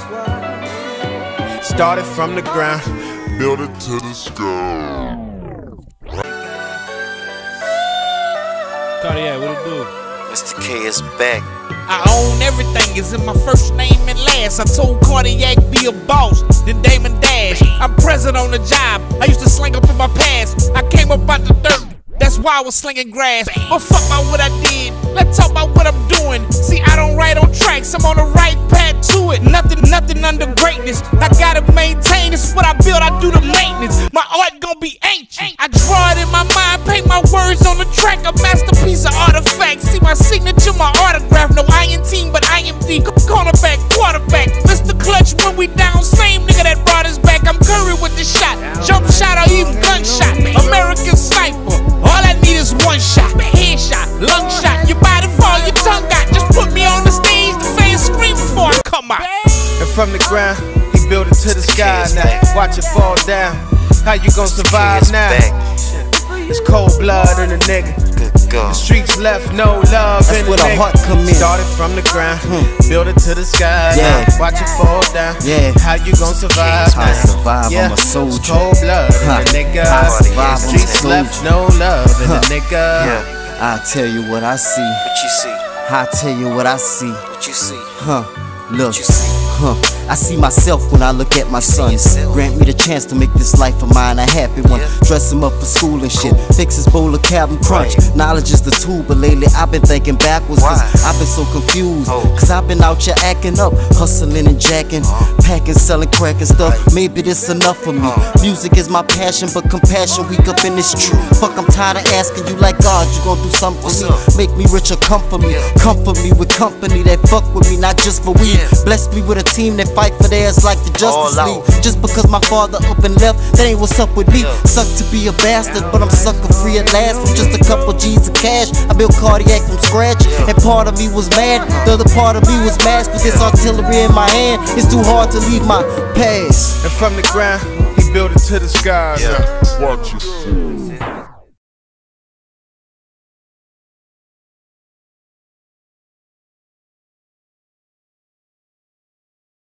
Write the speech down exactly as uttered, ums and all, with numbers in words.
Started from the ground, build it to the sky. Cardiac, what it do? Mister K is back. I own everything, it's in my first name and last. I told Cardiac be a boss, then Damon Dash. I'm present on the job, I used to sling up in my past. I came up out the dirt, that's why I was slinging grass. But fuck about what I did, let's talk about what I'm doing. See, I don't write on tracks, I'm on the right path to it. Nothing, nothing under greatness, I gotta maintain. It's what I build, I do the maintenance. My art gon' be ancient, I draw it in my mind, paint my words on the track. A masterpiece of artifacts, see my signature, my autograph. No I N team, but I M D, cornerback, quarterback. Mister Clutch when we down, same nigga that brought us back. I'm Curry with the shot, jump shot or even gunshot. American sniper, all I need is one shot. Headshot, lung shot, your body fall, your tongue got. Just put me on the stage, the fans scream before I come out. and from the ground, he built it to the sky now. Watch it fall down, how you gon' survive now? It's cold blood in a nigga. The streets left no love That's in the where the nigga. heart come in. Started from the ground, hmm. build it to the sky. Yeah. Now. Watch it fall down. Yeah. How you gon' survive? I survive, yeah. I'm a soldier. It's cold blood huh. in the nigga. I survive, Streets I'm a left no love in huh. the nigga. Yeah. I'll tell you what I see. What you see? I'll tell you what I see. What you see? Huh, look. What you see? Huh. I see myself when I look at my son. Grant me the chance to make this life of mine a happy one. Yeah. Dress him up for school and shit. Fix his bowl of Captain Crunch. Right. Knowledge is the tool, but lately I've been thinking backwards. Cause Why? I've been so confused. Oh. Cause I've been out here acting up, hustling and jacking, Uh. packing, selling crack and stuff. Right. Maybe this enough for me. Uh. Music is my passion, but compassion weak up in this true. Fuck, I'm tired of asking you like God, you gon' do something for What's me. up? Make me rich or comfort me. Yeah. Comfort me with company that fuck with me, not just for weed. Yeah. Bless me with a team that fight for theirs like the Justice All League. out. Just because my father up and left, that ain't what's up with me. Yeah. Suck to be a bastard, but I'm sucker free at last. From just a couple G's of cash, I built Cardiac from scratch. Yeah. And part of me was mad, the other part of me was masked. With this artillery in my hand, it's too hard to leave my past. And from the ground, he built it to the sky. Yeah. Watch it.